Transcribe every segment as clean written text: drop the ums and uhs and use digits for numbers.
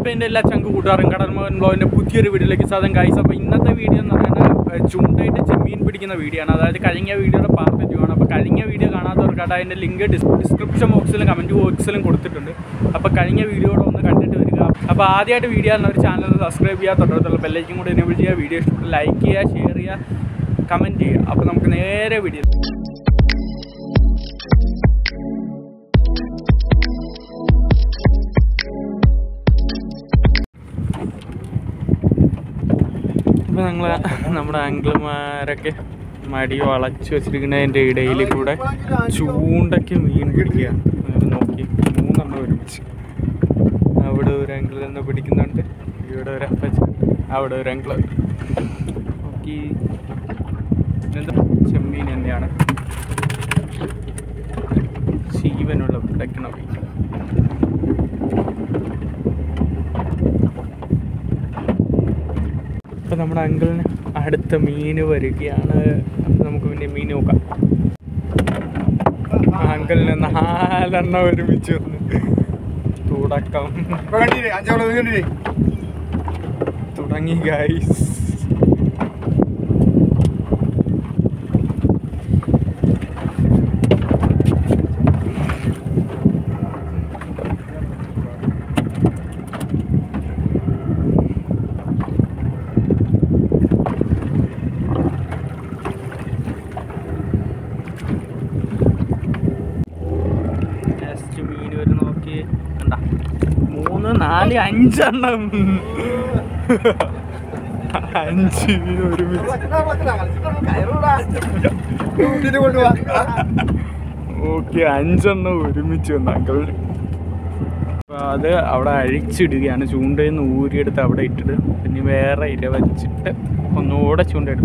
അപ്പോൾ എൻ്റെ എല്ലാ ചങ്ക് കൂട്ടുകാരും കടൽമോഹൻ ബ്ലോഗിൻ്റെ പുതിയൊരു വീഡിയോയിലേക്ക് സ്വാഗതം ഗൈസ്. അപ്പോൾ ഇന്നത്തെ വീഡിയോ എന്ന് പറയുന്നത് ചൂണ്ടയിട്ട് ചെമ്മീൻ പിടിക്കുന്ന വീഡിയോ ആണ്. അതായത് കഴിഞ്ഞ വീഡിയോയുടെ പാർട്ട് 2 ആണ്. അപ്പോൾ കഴിഞ്ഞ വീഡിയോ കാണാത്തവർക്കായിട്ട് അതിൻ്റെ ലിങ്ക് ഡിസ്ക്രിപ്ഷൻ ബോക്സിലും കമൻറ്റ് ബോക്സിലും കൊടുത്തിട്ടുണ്ട്. അപ്പോൾ കഴിഞ്ഞ വീഡിയോയുടെ ഒന്ന് കണ്ടിട്ട് വരിക. അപ്പോൾ ആദ്യമായിട്ട് വീഡിയോ ആണ് ഒരു ചാനൽ സബ്സ്ക്രൈബ് ചെയ്യുക, തൊട്ടടുത്തുള്ള ബെല്ലൈക്കും കൂടി എനേബിൾ ചെയ്യുക. വീഡിയോ ഇഷ്ടപ്പെട്ട് ലൈക്ക് ചെയ്യുക, ഷെയർ ചെയ്യുക, കമൻറ്റ് ചെയ്യുക. അപ്പോൾ നമുക്ക് നേരെ വീഡിയോ. ഇപ്പോൾ നമ്മുടെ ആംഗിൾമാരൊക്കെ മടി വളച്ച് വെച്ചിരിക്കുന്നതിൻ്റെ ഇടയിൽ കൂടെ ചൂണ്ടയ്ക്ക് മീൻ പിടിക്കുക. നോക്കി 3 എണ്ണം ഒരുമിച്ച്. അവിടെ ഒരു ആംഗിൾ തന്നെ പിടിക്കുന്നുണ്ട്, ഇവിടെ ഒരു അപ്പച്ചുണ്ട്, അവിടെ ഒരു ആംഗിൾ നോക്കി. എന്താ ചെമ്മീൻ തന്നെയാണ്, ജീവനുള്ള പിടയ്ക്കണ മീൻ. അപ്പോൾ നമ്മുടെ അങ്കിളിന് അടുത്ത മീൻ വരികയാണ്. അപ്പോൾ നമുക്ക് പിന്നെ മീൻ നോക്കാം. അങ്കിളിന് 4 എണ്ണം ഒരുമിച്ച് വന്ന് തുടക്കം തുടങ്ങി ഗൈസ്. മീൻ വരെ നോക്കി, എന്താ 3, 4, 5 എണ്ണം, 5 മീൻ ഒരുമിച്ച്. ഓക്കെ, 5 എണ്ണം ഒരുമിച്ച് വന്നു അങ്കിളിന്. അപ്പോൾ അത് അവിടെ അഴിച്ചിടുകയാണ്. ചൂണ്ടയിൽ നിന്ന് ഊരിയെടുത്ത് അവിടെ ഇട്ടിട്ട് പിന്നെ വേറെ ഇര വെച്ചിട്ട് ഒന്നുകൂടെ ചൂണ്ടയിടും.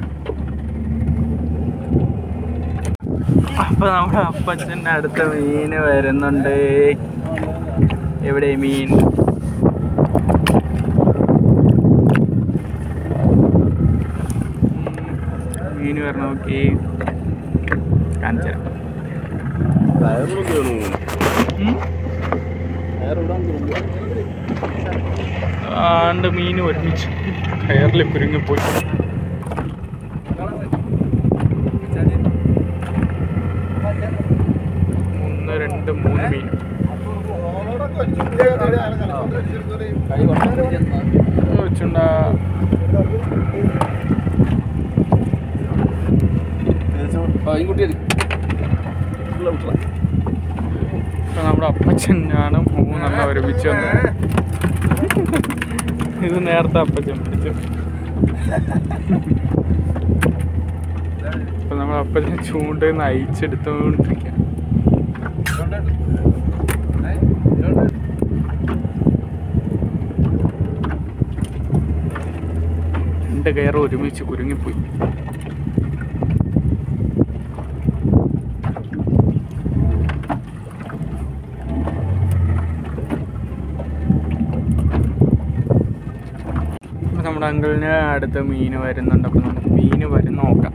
അപ്പോൾ നമ്മുടെ അപ്പച്ചൻ്റെ അടുത്ത മീൻ വരുന്നുണ്ട്. എവിടെ മീൻ? മീൻ വരണം. നോക്കി കാണിച്ചു തരാം. ആണ്ട് മീൻ ഒരുമിച്ച് കയറിൽ കുരുങ്ങിപ്പോയി. 1, 2, 3 മീൻ. വെച്ചുണ്ടാ ഇപ്പം നമ്മുടെ അപ്പച്ചനാണ് 3 എണ്ണം ഒരുമിച്ച് വന്നത്. ഇത് നേരത്തെ അപ്പച്ചൻ പിടിച്ചു. ഇപ്പം നമ്മുടെ അപ്പച്ചൻ ചൂണ്ടയിൽ നിന്ന് അയച്ചെടുത്തോണ്ടിരിക്കുക. എൻ്റെ കയറ് ഒരുമിച്ച് കുരുങ്ങിപ്പോയി. അപ്പം നമ്മുടെ അങ്കിളിന് അടുത്ത മീൻ വരുന്നുണ്ട്. അപ്പം നമുക്ക് മീൻ വരുന്ന നോക്കാം.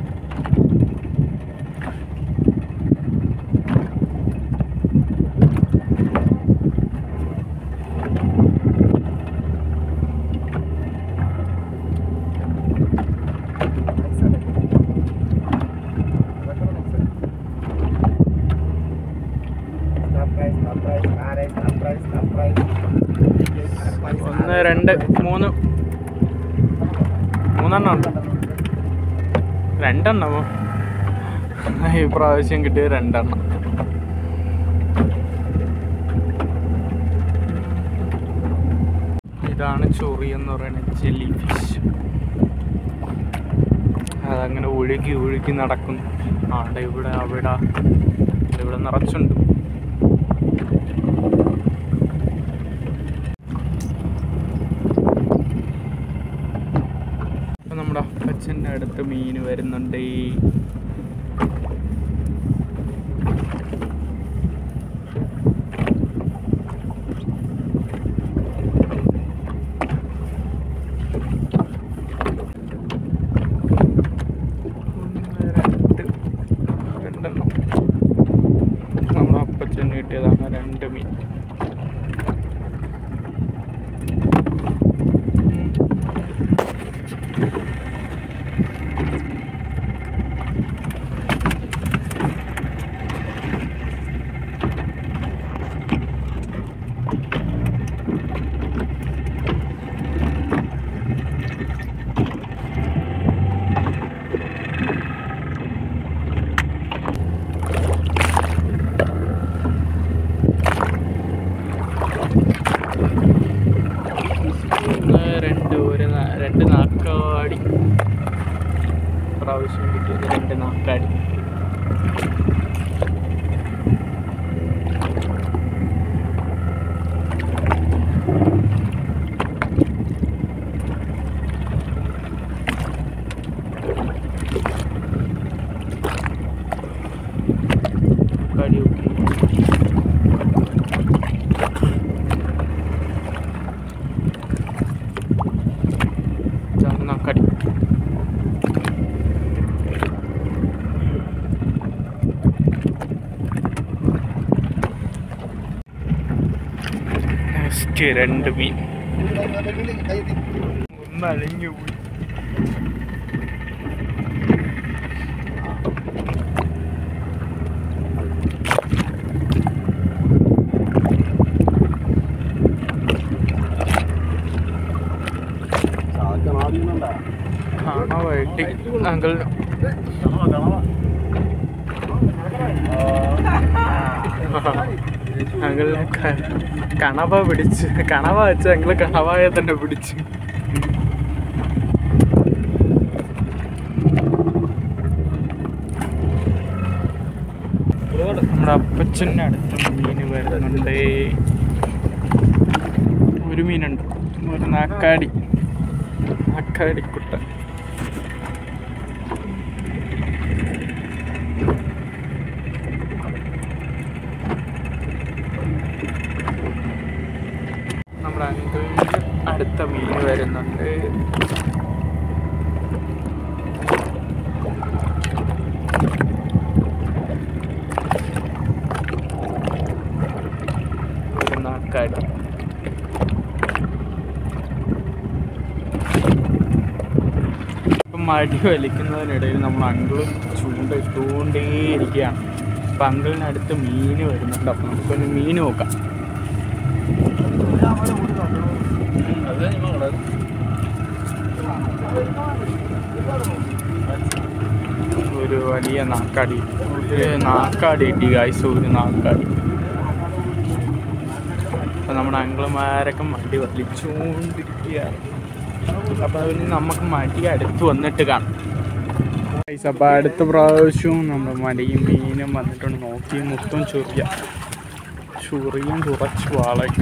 ഒന്ന്, 2, 3 എണ്ണം ഉണ്ട്. 2 എണ്ണമോ? ഈ പ്രാവശ്യം കിട്ടിയത് 2 എണ്ണം. ഇതാണ് ചൊറി എന്ന് പറയുന്നത്, ജെല്ലി ഫിഷ്. അതങ്ങനെ ഒഴുകി നടക്കുന്നു. അവിടെ ഇവിടെ ഇവിടെ നിറച്ചുണ്ട്. അപ്പം നമ്മുടെ അപ്പച്ചൻ്റെ അടുത്ത് മീൻ വരുന്നുണ്ട്. നമ്മുടെ അപ്പച്ചൻ കിട്ടിയതാണ് 2 മീൻ. നാക്കാടി. നാക്കാടി നെക്സ്റ്റ് 2 മീൻ. ഒന്ന് അലിഞ്ഞു പോയി. വെട്ടി അങ്കിൾ അങ്കിളിനെ കണവ പിടിച്ച് കണവ വെച്ച് അങ്കിള് കണവായെ തന്നെ പിടിച്ച്. നമ്മുടെ അപ്പച്ചൻ്റെ അടുത്ത് മീൻ വരുന്നുണ്ട്. ഒരു മീനുണ്ട്, ഒരു നാക്കാടിക്കുട്ട. നമ്മുടെ അങ്കിളിൻ്റെ അടുത്ത മീൻ വരുന്നുണ്ട്. ഒരു നാക്കാടി. മടി വലിക്കുന്നതിനിടയിൽ നമ്മൾ അങ്കിളും ചൂണ്ടിട്ടുകൊണ്ടേയിരിക്കുകയാണ്. അപ്പം അങ്കിളിനടുത്ത് മീൻ വരുന്നുണ്ട്. അപ്പം നമുക്കൊന്ന് മീൻ നോക്കാം. ഒരു വലിയ നാക്കാടി കിട്ടി ഗൈസ്, ഒരു നാക്കാടി. അപ്പം നമ്മുടെ അങ്കിളുമാരൊക്കെ മടി വലിച്ചുകൊണ്ടിരിക്കുകയാണ്. അപ്പോൾ അതിന് നമുക്ക് മടി അടുത്ത് വന്നിട്ട് കാണാം ഗൈസ്. അപ്പോൾ അടുത്ത പ്രാവശ്യവും നമ്മുടെ മടിയും മീനും വന്നിട്ടുണ്ട്. നോക്കി മൊത്തം ചൊറിയും കുറച്ച് വാളയും.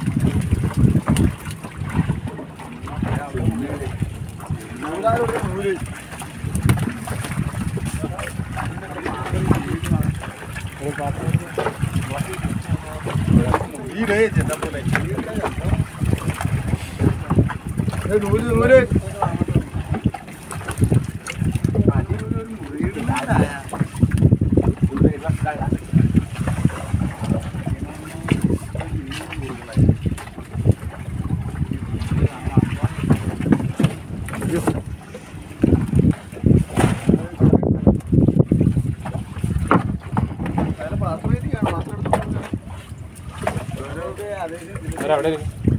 അവിടെ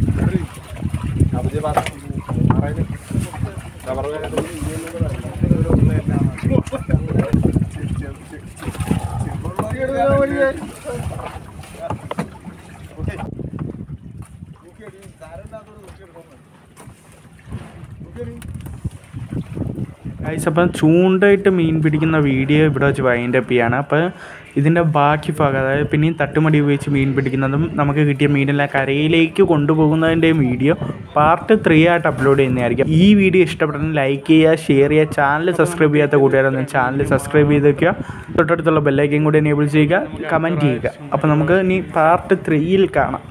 ഗൈസ്, അപ്പം ചൂണ്ടയിട്ട് മീൻ പിടിക്കുന്ന വീഡിയോ ഇവിടെ വെച്ച് വൈൻഡപ്പ് ചെയ്യാണ്. അപ്പോൾ ഇതിൻ്റെ ബാക്കി ഭാഗം, അതായത് പിന്നെയും തട്ടുമടി ഉപയോഗിച്ച് മീൻ പിടിക്കുന്നതും നമുക്ക് കിട്ടിയ മീനെല്ലാം കരയിലേക്ക് കൊണ്ടുപോകുന്നതിൻ്റെയും വീഡിയോ പാർട്ട് 3 ആയിട്ട് അപ്ലോഡ് ചെയ്യുന്നതായിരിക്കും. ഈ വീഡിയോ ഇഷ്ടപ്പെട്ടെങ്കിൽ ലൈക്ക് ചെയ്യുക, ഷെയർ ചെയ്യുക. ചാനൽ സബ്സ്ക്രൈബ് ചെയ്യാത്ത കൂട്ടുകാരൊന്നും ചാനൽ സബ്സ്ക്രൈബ് ചെയ്ത് വയ്ക്കുക. തൊട്ടടുത്തുള്ള ബെല്ലൈക്കൻ കൂടി എനേബിൾ ചെയ്യുക, കമൻറ്റ് ചെയ്യുക. അപ്പോൾ നമുക്ക് ഇനി പാർട്ട് 3 കാണാം.